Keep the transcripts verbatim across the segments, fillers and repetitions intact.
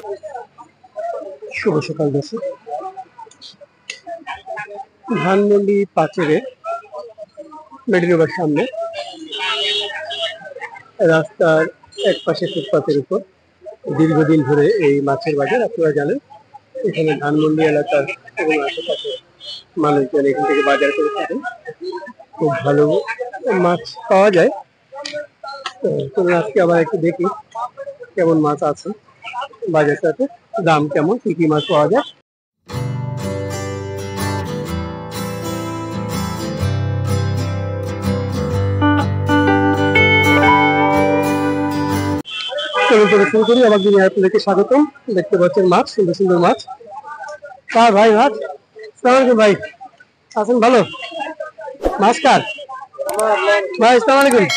শুভ সকাল দর্শক। ধানমন্ডি পাঁচেরে মেডিনোবার সামনে রাস্তার এক পাশে ফুটপাতের উপর দীর্ঘদিন ধরে এই মাছের বাজার। আপনারা জানেন এখানে ধানমন্ডি এলাকার এবং আশেপাশে মানুষজন এখান থেকে বাজার করে থাকেন। খুব ভালো মাছ পাওয়া যায়। তো আজকে আবার একটু দেখি কেমন মাছ আছে বাজারটাতে, দাম কেমন, কি কি মাছ পাওয়া যায়। শুরু করি। আবার দিনে আপনাদেরকে স্বাগতম। দেখতে পাচ্ছেন মাছ, সুন্দর সুন্দর মাছ। কার ভাই মাছ? সালাম ভাই, আছেন ভালো? মাছ কার ভাই? সালাম আলাইকুম।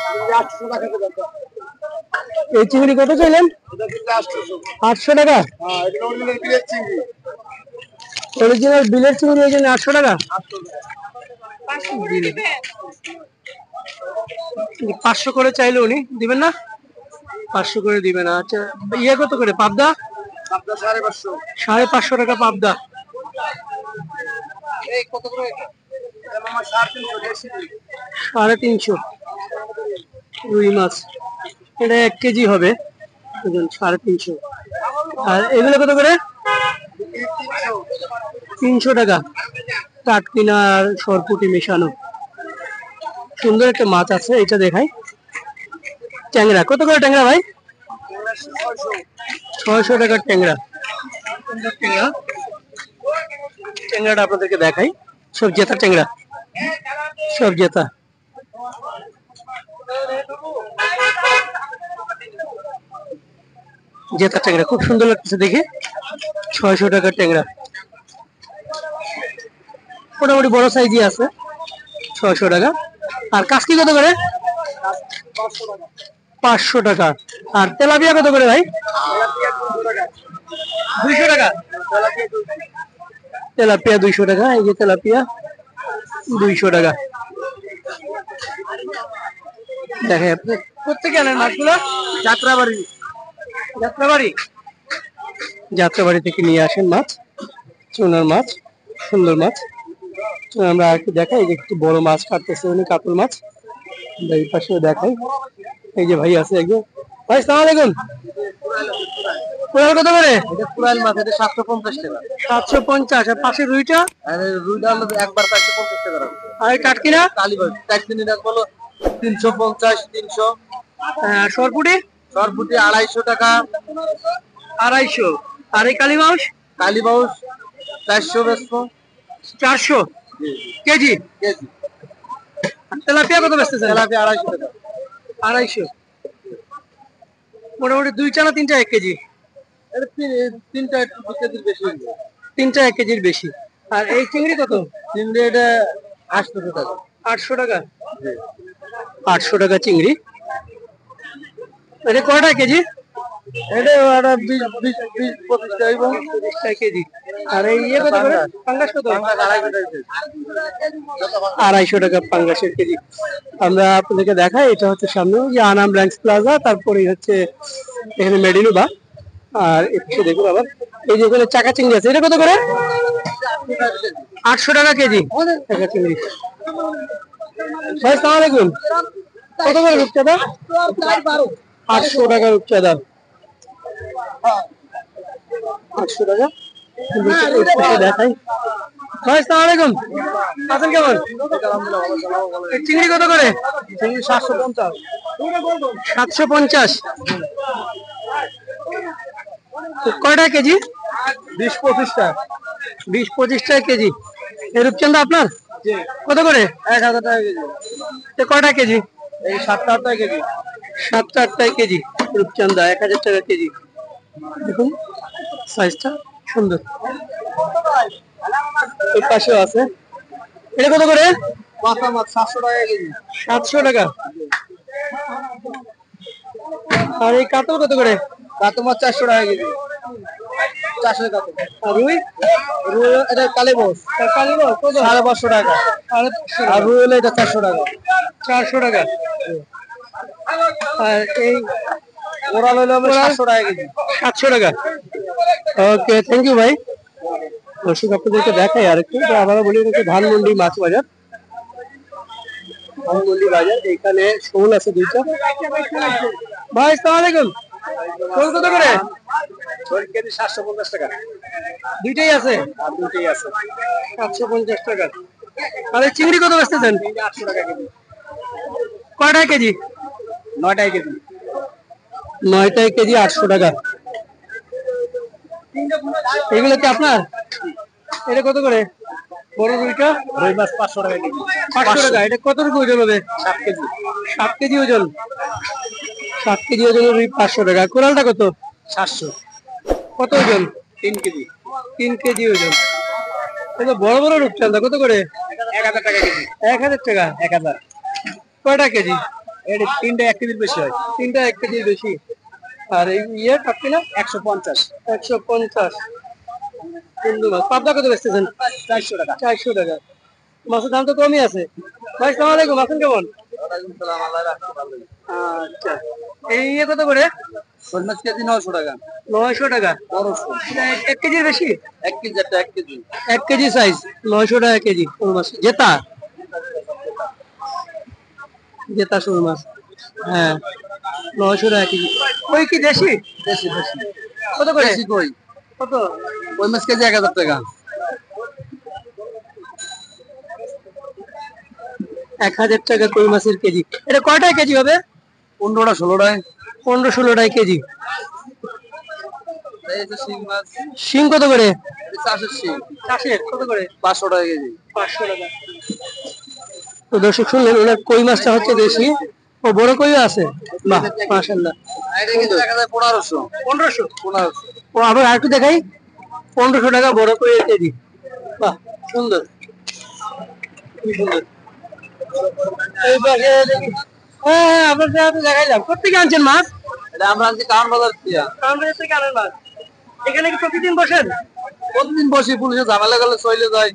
এই চিংড়ি কত চাইলেন? আটশো টাকা। অরিজিনাল বিলের চিংড়ি এই জন্য আটশো টাকা। পাঁচশো করে চাইলে উনি দিবেন না? পাঁচশো করে দিবেন। আচ্ছা, ইয়ে কত করে পাবদা? সাড়ে পাঁচশো সাড়ে পাঁচশো টাকা পাবদা। সাড়ে তিনশো রুই মাছ, এটা এক কেজি হবে, সাড়ে তিনশো। আর এগুলো কত করে? তিনশো টাকা। কাটকিনা আর সরপুটি মেশানো সুন্দর একটা মাছ আছে, এটা দেখাই। ট্যাংরা কত করে ট্যাংরা ভাই? ছয়শো টাকার ট্যাংরা। ট্যাংরা ট্যাংরাটা আপনাদেরকে দেখাই। সব জেতা ট্যাংরা, সব জেতা। জেতা ট্যাংরা খুব সুন্দর লাগতেছে দেখে। ছয়শো টাকার ট্যাংরা, মোটামুটি বড় সাইজই আছে। ছয়শো টাকা। আর কাসকি কত করে? পাঁচশো টাকা। আর তেলাপিয়া কত করে ভাই? দুইশো টাকা। তেলাপিয়া দুইশো টাকা। এই যে তেলাপিয়া দুইশো টাকা। দেখেন আপনি কোথেকে আনেন মাছগুলো? যাত্রাবাড়ি। যাত্রাবাড়ি যাত্রাবাড়ি থেকে নিয়ে আসেন মাছ, চুনার মাছ, সুন্দর মাছ। আমরা আর কি দেখাই, যে একটু বড় মাছ কাটতেছে উনি, কাতল মাছ। এই পাশেও দেখাই, এই যে ভাই আছে একজন। ভাই সালাম আলাইকুম। কোরাল কত করে? কোরাল মাছ এটা সাতশো পঞ্চাশ টাকা। সাতশো পঞ্চাশ। আর পাশে রুইটা? রুইটা হলো একবার চারশো পঞ্চাশ টাকা। আর কাটকিনা? কালীবাড়ি কাটকিনা বলো তিনশো পঞ্চাশ, তিনশো। হ্যাঁ, সরপুটি? সরপুটি আড়াইশো টাকা। আড়াইশো। আর এই কালী মাছ? কালী মাছ চারশো বেচবো। চারশো কেজি। কেজি। তেলাপিয়া কত বেচতেছেন? তেলাপিয়া আড়াইশো টাকা। আড়াইশো। মোটামুটি দুইটা না তিনটা এক কেজি? তিনটা একটু দু কেজির বেশি। তিনটা এক কেজির বেশি। আর এই চিংড়ি কত? চিংড়ি এটা আটশো টাকা। আটশো টাকা। আটশো টাকা চিংড়ি। এটা কয়টা কেজি? এটা একটা বিশ বিশ বিশ পঁচিশটা এবং পঁচিশটা কেজি। আর এই ইয়ে কত করে? পাঙ্গাস কত? আড়াইশো টাকা পাঙ্গাসের কেজি। আমরা আপনাদেরকে দেখাই, এটা হচ্ছে সামনে যে আনাম ল্যান্ডস প্লাজা, তারপরে হচ্ছে এখানে মেডিনোবা। আর একটু দেখুন আবার এই যে এখানে চাকা চিংড়ি আছে, এটা কত করে? আটশো টাকা কেজি চাকা চিংড়ি। ভাই সালাম আলাইকুম। কত করে রূপচাঁদা? আটশো টাকা রূপচাঁদা। আটশো টাকা। দেখাই। ভাই সালাম আলাইকুম, আছেন কেমন? চিংড়ি কত করে? চিংড়ি সাতশো পঞ্চাশ। সাতশো পঞ্চাশ। কয়টা কেজি? বিশ পঁচিশটা। বিশ পঁচিশটা কেজি। এই রূপচাঁদা আপনার কত করে? এক হাজার টাকা কেজি। কয়টা কেজি? এই সাতটা আটটা কেজি। সাতটা আটটায় কেজি রূপচাঁদা, এক হাজার টাকা কেজি। দেখুন সাইজটা সুন্দর। এই পাশেও আছে। এটা কত করে? পাতা মাছ সাতশো টাকা কেজি। সাতশো টাকা। আর এই কাতল কত করে? কাতল মাছ চারশো টাকা কেজি। চারশো টাকা। আর রুই? রুই এটা কালী মাছ। কালী মাছ কত? সাড়ে পাঁচশো টাকা। আর রুই হলো এটা চারশো টাকা। চারশো টাকা। আর এই কোরাল হলো সাতশো টাকা কেজি। সাতশো টাকা। ওকে, থ্যাংক ইউ ভাই। দর্শক আপনাদেরকে দেখাই আর একটু, আবারও বলি একটু ধানমন্ডি মাছ বাজার। ধানমন্ডি বাজার, এখানে শোল আছে দুইটা। ভাই আসসালামু আলাইকুম। শোল কত করে? শোল কেজি সাতশো পঞ্চাশ টাকা। দুইটাই আছে? আর দুইটাই আছে, সাতশো পঞ্চাশ টাকা। আর চিংড়ি কত বেচতেছেন? আটশো টাকা কেজি। কয়টায় কেজি? নয়টায় কেজি। নয়টায় কেজি আটশো টাকা। এগুলো কি আপনার? এটা কত করে? বড় রুইটা? রুই মাছ পাঁচশো টাকা কেজি। পাঁচশো টাকা। এটা কতটুকু ওজন হবে? সাত কেজি। সাত কেজি ওজন। সাত কেজি ওজন রুই পাঁচশো টাকা। কোরালটা কত? সাতশো। কত ওজন? তিন কেজি। তিন কেজি ওজন। এটা বড় বড় রূপচাঁদা কত করে? এক হাজার টাকা কেজি। এক হাজার টাকা। এক হাজার। কয়টা কেজি? এটা তিনটা এক কেজির বেশি হয়। তিনটা এক কেজির বেশি। আর এই ইয়ে কাটকিনা? একশো পঞ্চাশ। একশো পঞ্চাশ। পাবদা কত বেচতেছেন? চারশো টাকা। চারশো টাকা। মাছের দাম তো কমই আছে। ভাই সালাম আলাইকুম, আছেন কেমন? আচ্ছা, এই ইয়ে কত করে? শোল মাছ কেজি নয়শো টাকা। নয়শো টাকা। এক কেজির বেশি? এক কেজি। এক কেজি। এক কেজি সাইজ নয়শো টাকা কেজি। শোল মাছ জেতা। জেতা শোল মাছ, হ্যাঁ, নয়শো টাকা কেজি। কই কি দেশি? দেশি। দেশি কত করে? দেশি কই কত? কই মাছ কেজি এক হাজার টাকা। এক হাজার টাকা কই মাছের কেজি। এটা কয়টায় কেজি হবে? পনেরোটা ষোলোটায়। পনেরো ষোলোটায় কেজি। শিং কত করে? চাষের শিং। চাষের কত করে? পাঁচশো টাকা কেজি। পাঁচশো টাকা। তো দর্শক শুনলেন, ওনার কই মাছটা হচ্ছে দেশি। ও বড় কই আছে? বাহ, মাশাআল্লাহ। পনেরোশো। পনেরোশো। পনেরোশো। ও আবার আরেকটু দেখাই। পনেরোশো টাকা বড় কই কেজি। বাহ, সুন্দর, খুবই সুন্দর। এই পাশে দেখি, হ্যাঁ হ্যাঁ, আপনার সাথে দেখাইলাম। কোথেকে আনছেন মাছ? এটা আমরা আনছি কারণ বাজার থেকে। কারণ বাজার থেকে আনেন মাছ? এখানে কি প্রতিদিন বসেন? প্রতিদিন বসি, পুলিশে ঝামেলা গেলে চলে যায়।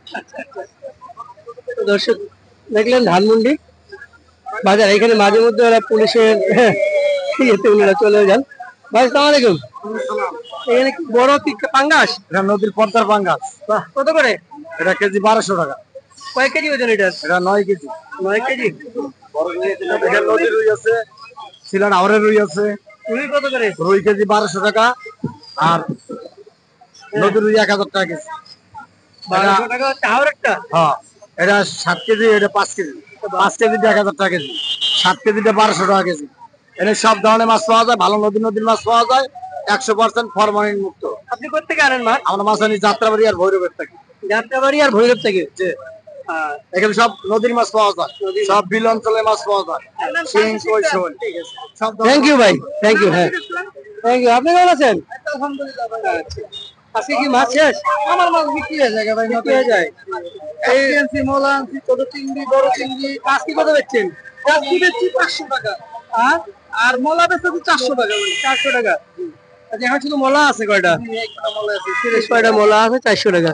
দর্শক দেখলেন ধানমন্ডি বাজার, এখানে মাঝে মধ্যে ওরা পুলিশের ইয়েতে উনারা চলে যান। ভাই আসসালামু আলাইকুম। এখানে কি বড় কি পাঙ্গাস? এটা নদীর পদ্মার পাঙ্গাস। বাহ, কত করে? এটা কেজি বারোশো টাকা। কয় কেজি ওজন এটা? এটা নয় কেজি। নয় কেজি। এটা নদীর রুই আছে, সিলাট হাওরের রুই আছে। রুই কত করে? রুই কেজি বারোশো টাকা। আর নদীর রুই এক হাজার টাকা কেজি। বারোশো টাকা হচ্ছে হাওরেরটা? হ্যাঁ, এটা সাত কেজি, এটা পাঁচ কেজি। পাঁচ কেজিটা এক হাজার টাকা কেজি, সাত কেজিটা বারোশো টাকা কেজি। এখানে সব ধরনের মাছ পাওয়া যায়, ভালো নদীর নদীর মাছ পাওয়া যায়, একশো পার্সেন্ট ফরমালিন মুক্ত। আপনি কোথেকে আনেন মাছ? আমরা মাছ আনি যাত্রাবাড়ি আর ভৈরবের থেকে। যাত্রাবাড়ি আর ভৈরব থেকে? এখানে সব নদীর মাছ পাওয়া যায়, সব বিল অঞ্চলের মাছ পাওয়া যায়। থ্যাংক ইউ ভাই, থ্যাংক ইউ। হ্যাঁ, থ্যাংক ইউ। আপনি কেমন আছেন? আলহামদুলিল্লাহ। আজকে কি মাছ শেষ? আমার মাছ বিক্রি হয়ে যায় ভাই, বিক্রি হয়ে যায়। এই আনছি, মোলা আনছি, ছোট চিংড়ি, বড় চিংড়ি। কাজকি কত বেচছেন? কাজকি বেচছি পাঁচশো টাকা। আর আর মোলা বেচছি চারশো টাকা। চারশো টাকা। আচ্ছা, এখন শুধু মোলা আছে কয়টা? মোলা আছে তিরিশ। কয়টা মোলা আছে? চারশো টাকা।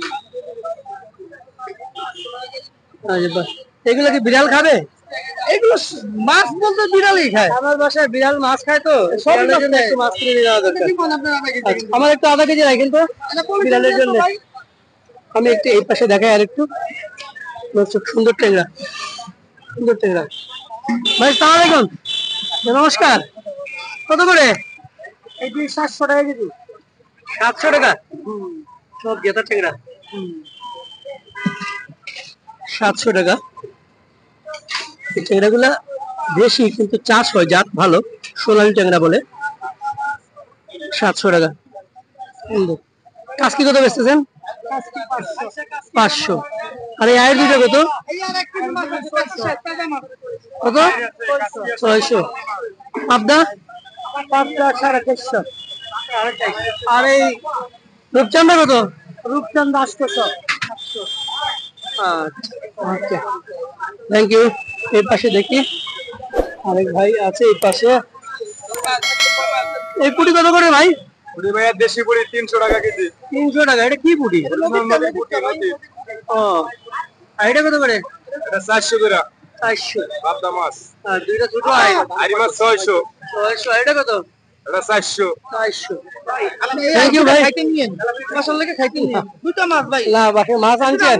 এগুলো কি বিড়াল খাবে? এগুলো মাছ বলতে বিড়ালই খায়। আমার বাসায় বিড়াল মাছ খায়, তো মাছ কিনে নেওয়া দরকার। আমার একটু আধা কেজি রাখেন তো বিড়ালের জন্য। আমি একটু এই পাশে দেখাই আর একটু। সুন্দর ট্যাংরা, সুন্দর ট্যাংরা। ভাই সালাম আলাইকুম, নমস্কার। কত করে? এটি সাতশো টাকা কেজি। সাতশো টাকা। সব জেতা ট্যাংরা। সাতশো টাকা। এই ট্যাংরা গুলা বেশি, কিন্তু চাষ হয়, জাত ভালো, সোনালী ট্যাংরা বলে। সাতশো টাকা। কাজকি কত বেচতেছেন? পাঁচশো। আর এই আয়ের দুটো কত? কত? ছয়শো। পাবদা? পাবদা সাড়ে চারশো। আর এই রূপচাঁদা কত? রূপচাঁদা আটশো। আচ্ছা, থ্যাংক ইউ। এই পাশে দেখি আরেক ভাই আছে এই পাশে। এই পুটি কত করে ভাই? পুটি ভাইয়া দেশি পুটি তিনশো টাকা কেজি। তিনশো টাকা। এটা কি পুটি? ও, আর এটা কত করে? এটা চারশো করে। চারশো পাবদা মাছ আর দুইটা ছোট আইল আরি মাছ ছয়শো ছয়শো। এটা কত? এটা চারশো চারশো। থ্যাংক ইউ ভাই। মশলা লেগে খাইতে নিন দুটো মাছ ভাই। না বাকি মাছ আনছেন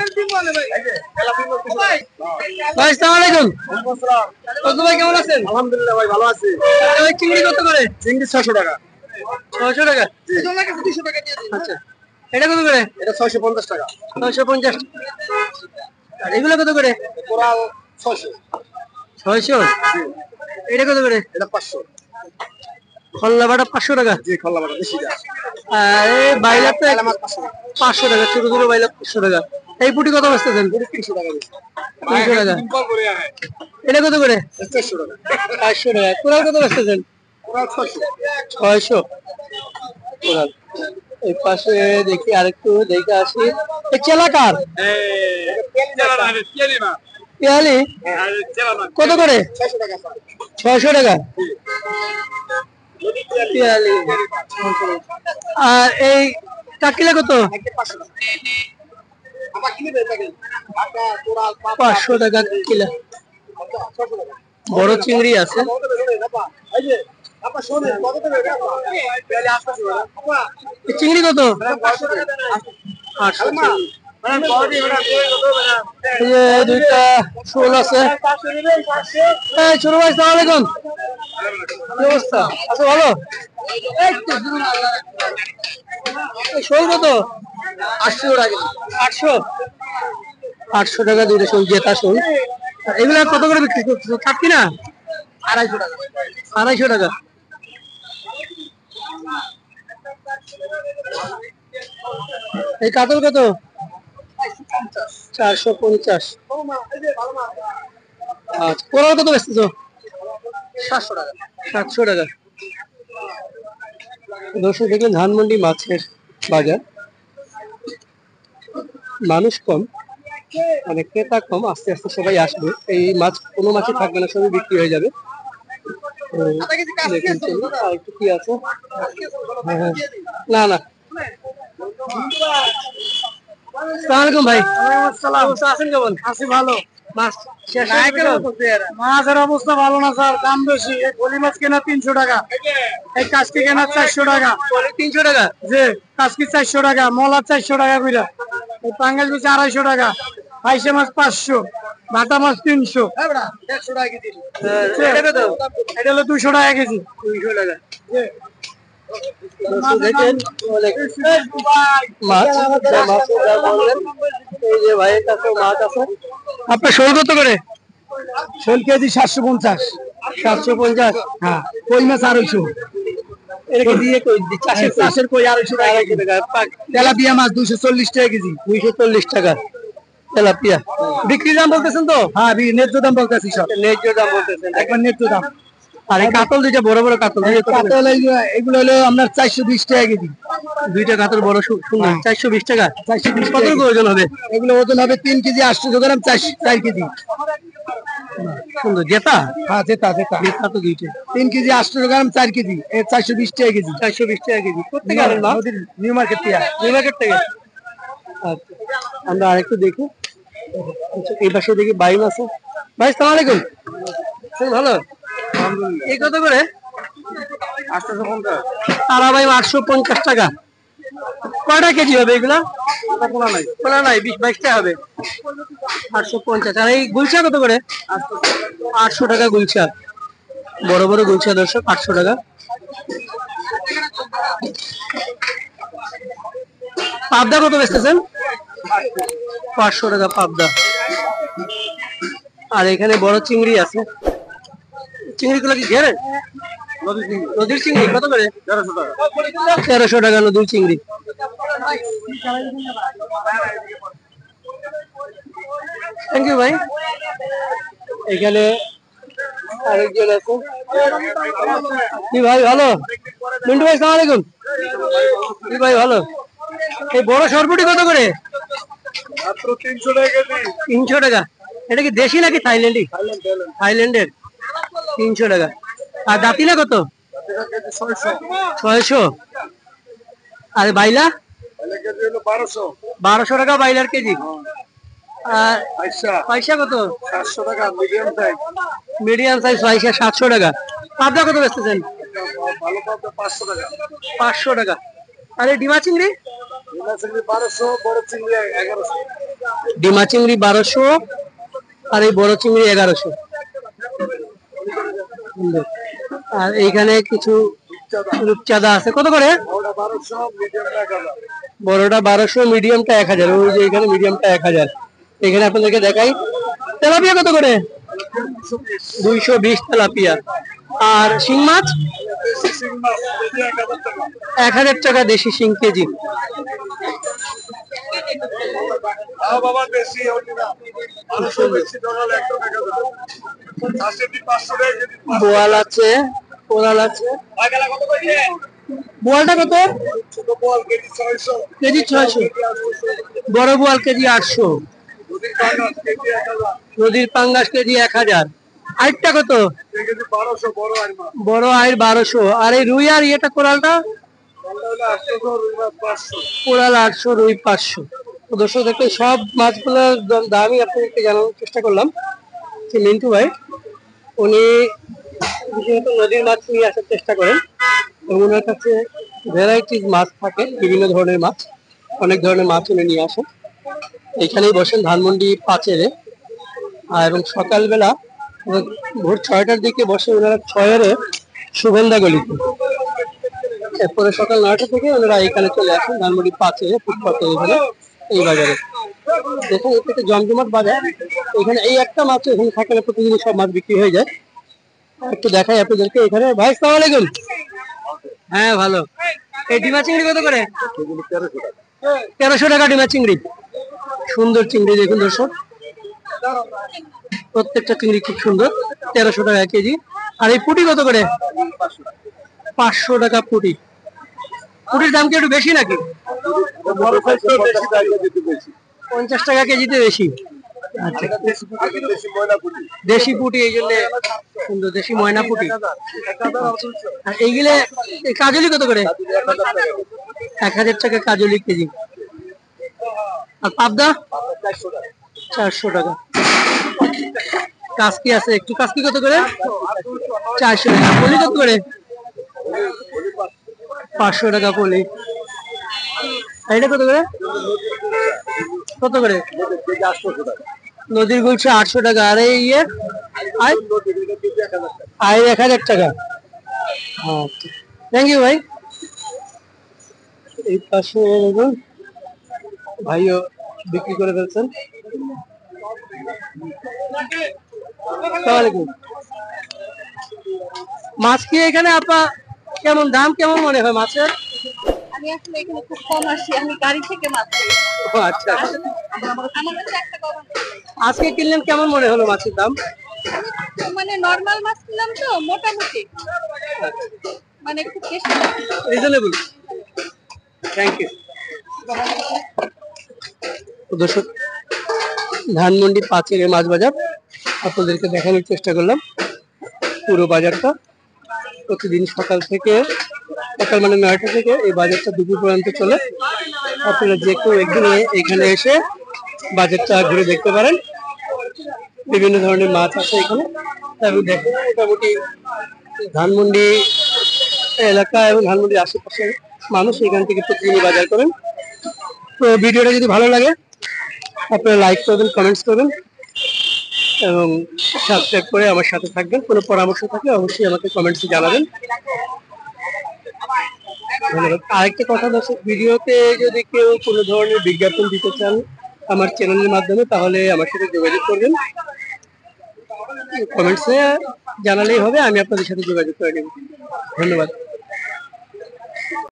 ভাই। আসসালামু আলাইকুম। কত ভাই কেমন আছেন? আলহামদুলিল্লাহ ভাই ভালো আছি। ভাই চিংড়ি কত করে? চিংড়ি ছয়শো টাকা। ছয়শো টাকা। আচ্ছা এটা কত করে? এটা ছয়শো পঞ্চাশ টাকা। ছয়শো পঞ্চাশ। আর এগুলো কত করে? কোরাল ছয়শো। ছয়শো। এটা কত করে? এটা পাঁচশো। খল্লা বাটা পাঁচশো টাকা। জি খল্লা বাটা বেশি দাম। আর এই বাইলার তো পাঁচশো টাকা। ছোট ছোট বাইলার পাঁচশো টাকা। এই পুটি কত বসতেছেন? তিনশো টাকা বেশি। তিনশো টাকা। এটা কত করে? চারশো টাকা। চারশো টাকা। কোরাল কত বসতেছেন? কোরাল ছয়শো। ছয়শো কোরাল। এই পাশে দেখি আরেকটু দেখে আসি। এই চেলাকার পেয়ালি কত করে? ছয়শো টাকা পেয়ালি। আর এই কাকিলা কত? পাঁচশো টাকা কিলো। বড় চিংড়ি আছে। চিংড়ি কত? দুইটা শোল আছে। ছোট ভাই সালাম আলাইকুম। কি অবস্থা? আচ্ছা ভালো। শোল কত? আটশো টাকা। আটশো আটশো টাকা দুইটা শোল, জেতা শোল। এগুলা কত করে বিক্রি করছো? কাটকি না? আড়াইশো টাকা। আড়াইশো টাকা। এই কাতল কত? চারশো পঞ্চাশ। আচ্ছা কোরাল কত বেচতেছো? সাতশো টাকা। সাতশো টাকা। দর্শক দেখলেন ধানমন্ডি মাছের বাজার। মানুষ কম, মানে ক্রেতা কম। আস্তে আস্তে সবাই আসবে। এই মাছ কোনো মাছই থাকবে না, সবই বিক্রি হয়ে যাবে। একটু কি আছে? না না। আসসালামাইকুম ভাই। আছেন কেমন? আছি ভালো। মাছ মাছের অবস্থা ভালো না স্যার, দাম বেশি। এই পলি মাছ কেনা তিনশো টাকা, এই কাজকি কেনা চারশো টাকা। তিনশো টাকা? যে কাজকি চারশো টাকা, মলা চারশো টাকা কইরা। এই পাঙ্গাস বেশি আড়াইশো টাকা, পাইসে মাছ পাঁচশো, বাটা মাছ তিনশো। এটা হলো দুশো টাকা কেজি। দুইশো টাকা। আপনার শোল কত করে? শোল কেজি সাতশো পঞ্চাশ। সাতশো পঞ্চাশ। হ্যাঁ কই মাছ আড়াইশো। চাষের কই আড়াইশো টাকা। তেলাপিয়া মাছ দুইশো চল্লিশ টাকা কেজি। দুইশো চল্লিশ টাকা তেলাপিয়া। বিক্রি দাম বলতেছেন তো? হ্যাঁ ন্যায্য দাম বলতেছি, সব ন্যায্য দাম বলতেছেন, একবার ন্যায্য দাম। আর এই কাতল দুইটা বড় বড় কাতল, কাতল এগুলো হলো আপনার চারশো বিশ টাকা কেজি। দুইটা কাতল বড় সুন্দর। চারশো বিশ টাকা। চারশো বিশ। কত ওজন হবে এগুলো? ওজন হবে তিন কেজি আটশো গ্রাম, চার কেজি। সুন্দর জেতা। হ্যাঁ জেতা জেতা জেতা তো দুইটা। তিন কেজি আটশো গ্রাম, চার কেজি। এর চারশো বিশ টাকা কেজি। চারশো বিশ টাকা কেজি। কোথেকে আনেন মাছ? নিউ মার্কেট থেকে। নিউ মার্কেট থেকে। আচ্ছা আমরা আরেকটু দেখি। এই পাশে দেখি বাইম আছে। ভাই সালাম আলাইকুম। ভালো। এই কত করে? আটশো পঞ্চাশ। তারা ভাই আটশো পঞ্চাশ টাকা। কয়টা কেজি হবে এগুলা? কোলা নাই, কোলা নাই, বিশ বাইশ টাকা হবে। আটশো পঞ্চাশ। আর এই গুলশা কত করে? আটশো টাকা গুলশা। বড় বড় গুলশা দর্শক, আটশো টাকা। পাবদা কত বেচতেছেন? পাঁচশো টাকা পাবদা। আর এখানে বড় চিংড়ি আছে। চিংড়ি গুলো কি ঘেরে? নদীর চিংড়ি কত করে? তেরোশো টাকা। তেরোশো টাকা নদীর চিংড়ি। থ্যাংক ইউ ভাই। এখানে আরেকজন আছে। কি ভাই ভালো? মিন্টু ভাই সালাম আলাইকুম। কি ভাই ভালো? এই বড় সরপুটি কত করে? তিনশো টাকা। তিনশো টাকা। এটা কি দেশি নাকি থাইল্যান্ডি? থাইল্যান্ডের। তিনশো টাকা। আর দাতিলা কত? ছয়শো। আর বাইলা? বারোশো। বারোশো টাকা বাইলার কেজি। আর আচ্ছা পয়সা কত? সাতশো টাকা মিডিয়াম সাইজ। মিডিয়াম সাইজ পয়সা সাতশো টাকা। পাবদা কত বেচতেছেন? ভালো পাবদা পাঁচশো টাকা। পাঁচশো টাকা। আর এই ডিমা চিংড়ি? ডিমা চিংড়ি বারোশো, বড় চিংড়ি এগারোশো। ডিমা চিংড়ি বারোশো আর এই বড় চিংড়ি এগারোশো। আর এইখানে কিছু রূপচাঁদা আছে, কত করে? বড়টা বারোশো, মিডিয়ামটা এক হাজার। বড়টা বারোশো, মিডিয়ামটা এক হাজার। ওই যে এখানে মিডিয়ামটা এক হাজার। এখানে আপনাদেরকে দেখাই তেলাপিয়া কত করে? দুইশো বিশ তেলাপিয়া। আর শিং মাছ? দেশি শিং মাছ কেজি এক হাজার টাকা। এক হাজার টাকা দেশি শিং কেজি। হ্যাঁ বাবা দেশি অরিজিনাল। বারোশো বেশি ডলার একদম এক হাজার। চারশো পাঁচশো টাকা কেজি। বোয়াল আছে, কোরাল আছে। বোয়ালটা কত? ছোট বল কেজি ছয়শো। কেজি ছয়শো। বড় বোয়াল কেজি আটশো। নদীর পাঙ্গাস কেজি এক হাজার। নদীর পাঙ্গাস কেজি এক হাজার। আরেকটা কত? কেজি বারোশো, বড় আর মাছ। বড় আয়ের বারোশো। আর এই রুই আর ইয়েটা কোরালটা? আটশো, রুই মাছ পাঁচশো। কোরাল আটশো, রুই পাঁচশো। তো দর্শক দেখতে সব মাছগুলোর দাম- দামই আপনাদেরকে জানানোর চেষ্টা করলাম। যে মিন্টু ভাই উনি বিশেষত নদীর মাছ নিয়ে আসার চেষ্টা করেন এবং ওনার কাছে ভ্যারাইটিস মাছ থাকে, বিভিন্ন ধরনের মাছ, অনেক ধরনের মাছ উনি নিয়ে আসেন। এখানেই বসেন ধানমন্ডি পাঁচেরে। আর এবং সকালবেলা এবং ভোর ছয়টার দিকে বসে ওনারা ছয়েরে সুগন্ধা গলিতে। এরপরে সকাল নয়টা থেকে ওনারা এখানে চলে আসেন ধানমন্ডি পাঁচে ফুটপাতে এখানে এই বাজারে। দেখুন এটা একটা জমজমাট বাজার। এখানে এই একটা মাছ এখানে থাকে না, প্রতিদিন সব মাছ বিক্রি হয়ে যায়। একটু দেখাই আপনাদেরকে এখানে। ভাই আসসালামু আলাইকুম। হ্যাঁ ভালো। এই ডিমা চিংড়ি কত করে? তেরোশো টাকা। তেরোশো টাকা ডিমা চিংড়ি। সুন্দর চিংড়ি দেখুন দর্শক, প্রত্যেকটা চিংড়ি খুব সুন্দর। তেরোশো টাকা কেজি। আর এই পুঁটি কত করে? পাঁচশো টাকা পুঁটি। পুঁটির দাম কি একটু বেশি নাকি? বড় সাইজ তো বেশি টাকা দিতে বেশি। পঞ্চাশ টাকা কেজিতে বেশি। আচ্ছা, দেশি পুঁটি, দেশি ময়লা পুঁটি। দেশি পুঁটি এই জন্য সুন্দর, দেশি ময়না পুঁটি। এক হাজার আটশো। আর এইগুলো এই কাজলি কত করে? এক হাজার টাকা। এক হাজার টাকা কাজলি কেজি। আর পাবদা? চারশো টাকা। চারশো টাকা। কাসকি আছে, একটু কাসকি কত করে? চারশো টাকা। পলি কত করে? পাঁচশো টাকা পলি। আর এটা কত করে? কত করে? কেজি আটশো টাকা। নদীর গুলশা আটশো টাকা। আর এই ইয়ে আয় আয় এক হাজার টাকা। আচ্ছা, থ্যাংক ইউ ভাই। এই পাশে দেখুন ভাইও বিক্রি করে ফেলছেন। আসসালামু আলাইকুম। মাছ কি এখানে আপা কেমন দাম কেমন মনে হয় মাছের? আমি আসলে এখানে খুব কম আসি, আমি গাড়ি থেকে মাছ কিনি। ও আচ্ছা, আমার কাছে একটা কম আজকে কিনলেন, কেমন মনে হলো মাছের দাম? মানে নরমাল মাছ কিনলাম তো মোটামুটি, মানে খুব বেশি না। রিজনেবল। Thank you. দর্শক ধানমন্ডি পাঁচের মাছ বাজার আপনাদেরকে দেখানোর চেষ্টা করলাম। পুরো বাজারটা প্রতিদিন সকাল থেকে সকাল মানে নয়টা থেকে এই বাজারটা দুপুর পর্যন্ত চলে। আপনারা যে কেউ একদিন এখানে এসে বাজারটা ঘুরে দেখতে পারেন। বিভিন্ন ধরনের মাছ আছে এখানে এবং দেখুন মোটামুটি ধানমন্ডি এলাকা এবং ধানমন্ডির আশেপাশের মানুষ এখান থেকে প্রতিদিনই বাজার করেন। তো ভিডিওটা যদি ভালো লাগে আপনারা লাইক করবেন, কমেন্টস করবেন এবং সাবস্ক্রাইব করে আমার সাথে থাকবেন। কোনো পরামর্শ থাকলে অবশ্যই আমাকে কমেন্টসে জানাবেন। ধন্যবাদ। আরেকটা কথা দর্শক, ভিডিওতে যদি কেউ কোনো ধরনের বিজ্ঞাপন দিতে চান আমার চ্যানেলের মাধ্যমে তাহলে আমার সাথে যোগাযোগ করবেন। কমেন্টসে জানালেই হবে, আমি আপনাদের সাথে যোগাযোগ করে নেব। ধন্যবাদ।